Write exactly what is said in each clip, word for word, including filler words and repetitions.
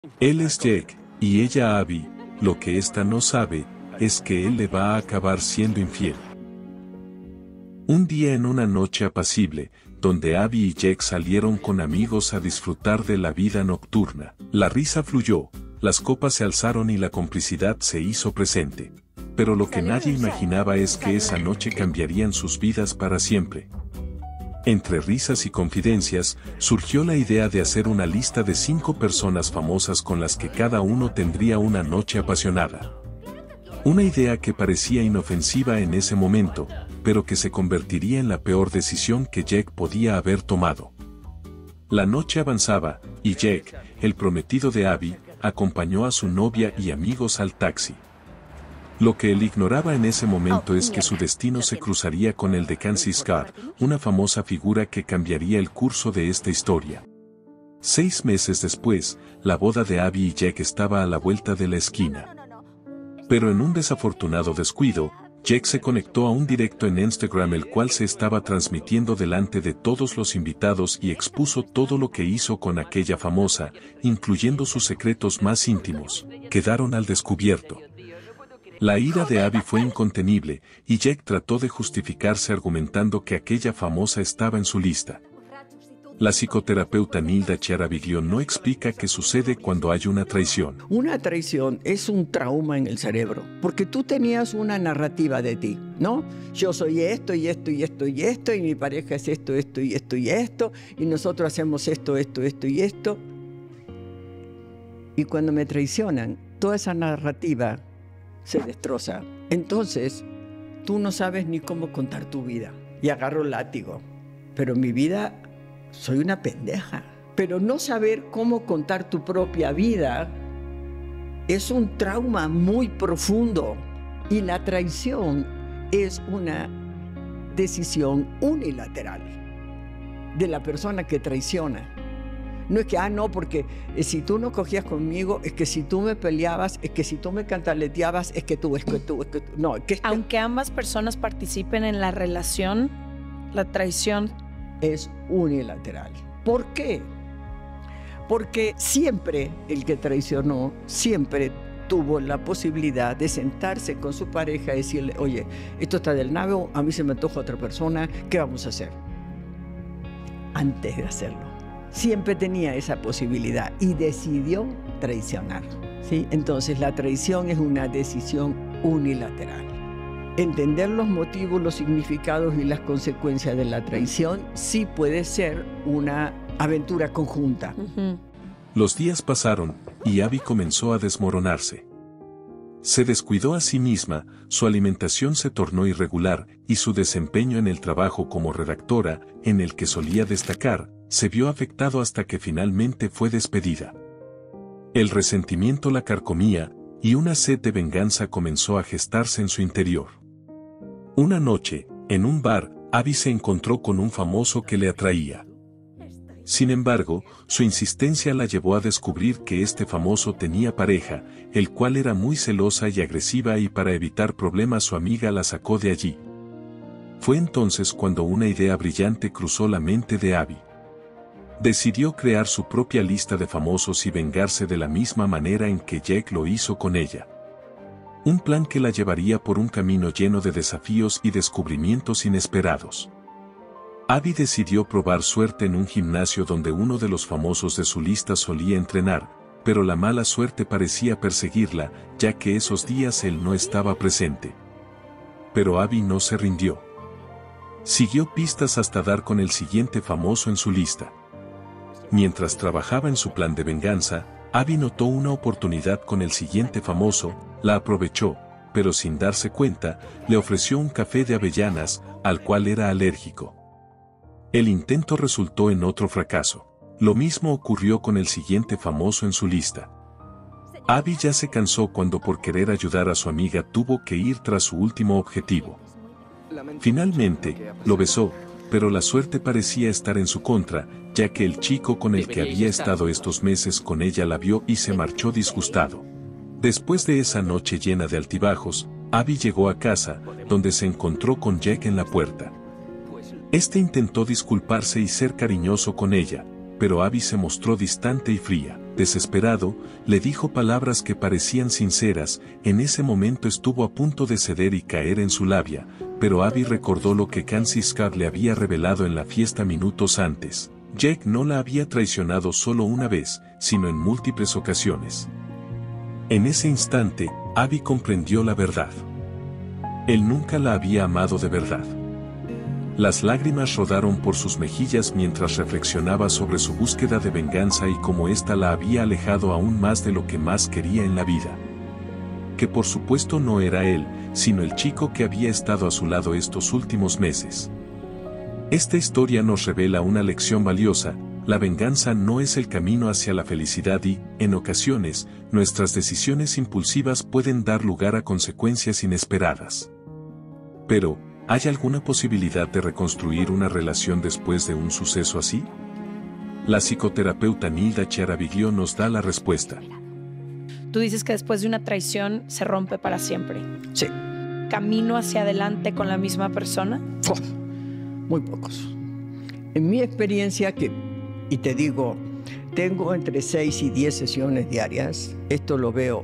Él es Jake, y ella Abby. Lo que ésta no sabe, es que él le va a acabar siendo infiel. Un día en una noche apacible, donde Abby y Jake salieron con amigos a disfrutar de la vida nocturna, la risa fluyó, las copas se alzaron y la complicidad se hizo presente. Pero lo que nadie imaginaba es que esa noche cambiarían sus vidas para siempre. Entre risas y confidencias, surgió la idea de hacer una lista de cinco personas famosas con las que cada uno tendría una noche apasionada. Una idea que parecía inofensiva en ese momento, pero que se convertiría en la peor decisión que Jake podía haber tomado. La noche avanzaba, y Jake, el prometido de Abby, acompañó a su novia y amigos al taxi. Lo que él ignoraba en ese momento es que su destino se cruzaría con el de Cancy Scott, una famosa figura que cambiaría el curso de esta historia. Seis meses después, la boda de Abby y Jake estaba a la vuelta de la esquina. Pero en un desafortunado descuido, Jake se conectó a un directo en Instagram el cual se estaba transmitiendo delante de todos los invitados y expuso todo lo que hizo con aquella famosa, incluyendo sus secretos más íntimos, quedaron al descubierto. La ira de Abby fue incontenible, y Jake trató de justificarse argumentando que aquella famosa estaba en su lista. La psicoterapeuta Nilda Chiaraviglio no explica qué sucede cuando hay una traición. Una traición es un trauma en el cerebro, porque tú tenías una narrativa de ti, ¿no? Yo soy esto y esto y esto y esto, y mi pareja es esto, esto y esto y esto, y nosotros hacemos esto, esto, esto y esto. Y cuando me traicionan, toda esa narrativa se destroza. Entonces, tú no sabes ni cómo contar tu vida. Y agarro el látigo. Pero mi vida, soy una pendeja. Pero no saber cómo contar tu propia vida es un trauma muy profundo. Y la traición es una decisión unilateral de la persona que traiciona. No es que, ah, no, porque eh, si tú no cogías conmigo, es que si tú me peleabas, es que si tú me cantaleteabas, es que tú, es que tú, es que tú. No, es que, es que aunque ambas personas participen en la relación, la traición es unilateral. ¿Por qué? Porque siempre el que traicionó, siempre tuvo la posibilidad de sentarse con su pareja y decirle, oye, esto está del nabo, a mí se me antoja otra persona, ¿qué vamos a hacer? Antes de hacerlo. Siempre tenía esa posibilidad y decidió traicionar, ¿sí? Entonces la traición es una decisión unilateral. Entender los motivos, los significados y las consecuencias de la traición sí puede ser una aventura conjunta. Uh-huh. Los días pasaron, y Abby comenzó a desmoronarse. Se descuidó a sí misma, su alimentación se tornó irregular, y su desempeño en el trabajo como redactora, en el que solía destacar, se vio afectado hasta que finalmente fue despedida. El resentimiento la carcomía, y una sed de venganza comenzó a gestarse en su interior. Una noche, en un bar, Abby se encontró con un famoso que le atraía. Sin embargo, su insistencia la llevó a descubrir que este famoso tenía pareja, el cual era muy celosa y agresiva, y para evitar problemas su amiga la sacó de allí. Fue entonces cuando una idea brillante cruzó la mente de Abby. Decidió crear su propia lista de famosos y vengarse de la misma manera en que Jake lo hizo con ella. Un plan que la llevaría por un camino lleno de desafíos y descubrimientos inesperados. Abby decidió probar suerte en un gimnasio donde uno de los famosos de su lista solía entrenar, pero la mala suerte parecía perseguirla, ya que esos días él no estaba presente. Pero Abby no se rindió. Siguió pistas hasta dar con el siguiente famoso en su lista. Mientras trabajaba en su plan de venganza, Abby notó una oportunidad con el siguiente famoso, la aprovechó, pero sin darse cuenta, le ofreció un café de avellanas, al cual era alérgico. El intento resultó en otro fracaso. Lo mismo ocurrió con el siguiente famoso en su lista. Abby ya se cansó cuando por querer ayudar a su amiga tuvo que ir tras su último objetivo. Finalmente, lo besó, pero la suerte parecía estar en su contra, ya que el chico con el que había estado estos meses con ella la vio y se marchó disgustado. Después de esa noche llena de altibajos, Abby llegó a casa, donde se encontró con Jake en la puerta. Este intentó disculparse y ser cariñoso con ella, pero Abby se mostró distante y fría. desesperado, le dijo palabras que parecían sinceras. En ese momento estuvo a punto de ceder y caer en su labia, pero Abby recordó lo que Kanzi Scott le había revelado en la fiesta minutos antes. Jake no la había traicionado solo una vez, sino en múltiples ocasiones. En ese instante, Abby comprendió la verdad. Él nunca la había amado de verdad. Las lágrimas rodaron por sus mejillas mientras reflexionaba sobre su búsqueda de venganza y cómo ésta la había alejado aún más de lo que más quería en la vida. Que por supuesto no era él, sino el chico que había estado a su lado estos últimos meses. Esta historia nos revela una lección valiosa: la venganza no es el camino hacia la felicidad y, en ocasiones, nuestras decisiones impulsivas pueden dar lugar a consecuencias inesperadas. Pero, ¿hay alguna posibilidad de reconstruir una relación después de un suceso así? La psicoterapeuta Nilda Chiaraviglio nos da la respuesta. Tú dices que después de una traición se rompe para siempre. Sí. ¿Camino hacia adelante con la misma persona? Oh, muy pocos. En mi experiencia, que, y te digo, tengo entre seis y diez sesiones diarias, esto lo veo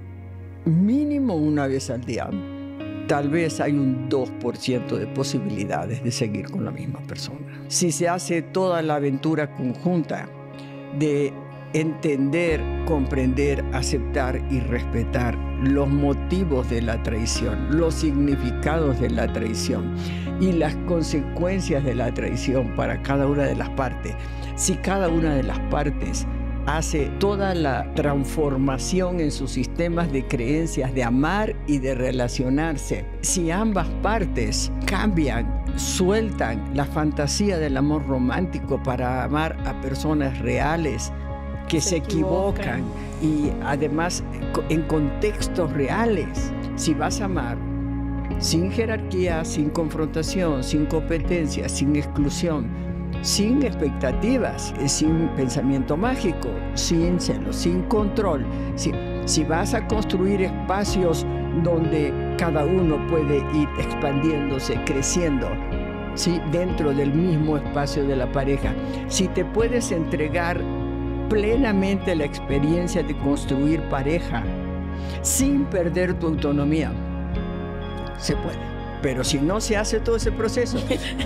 mínimo una vez al día. Tal vez hay un dos por ciento de posibilidades de seguir con la misma persona. Si se hace toda la aventura conjunta de entender, comprender, aceptar y respetar los motivos de la traición, los significados de la traición y las consecuencias de la traición para cada una de las partes. Si cada una de las partes hace toda la transformación en sus sistemas de creencias de amar y de relacionarse, si ambas partes cambian, sueltan la fantasía del amor romántico para amar a personas reales que se, se equivocan. equivocan y además en contextos reales, si vas a amar sin jerarquía, sin confrontación, sin competencia, sin exclusión, sin expectativas, sin pensamiento mágico, sin celos, sin control. Si, si vas a construir espacios donde cada uno puede ir expandiéndose, creciendo, ¿sí?, dentro del mismo espacio de la pareja, si te puedes entregar plenamente la experiencia de construir pareja sin perder tu autonomía, se puede. Pero si no se hace todo ese proceso,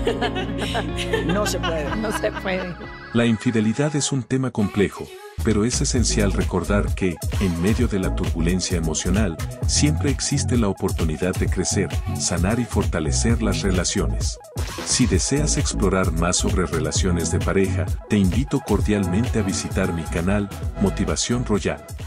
no se puede. No se puede. La infidelidad es un tema complejo, pero es esencial recordar que, en medio de la turbulencia emocional, siempre existe la oportunidad de crecer, sanar y fortalecer las relaciones. Si deseas explorar más sobre relaciones de pareja, te invito cordialmente a visitar mi canal, Motivación Royal.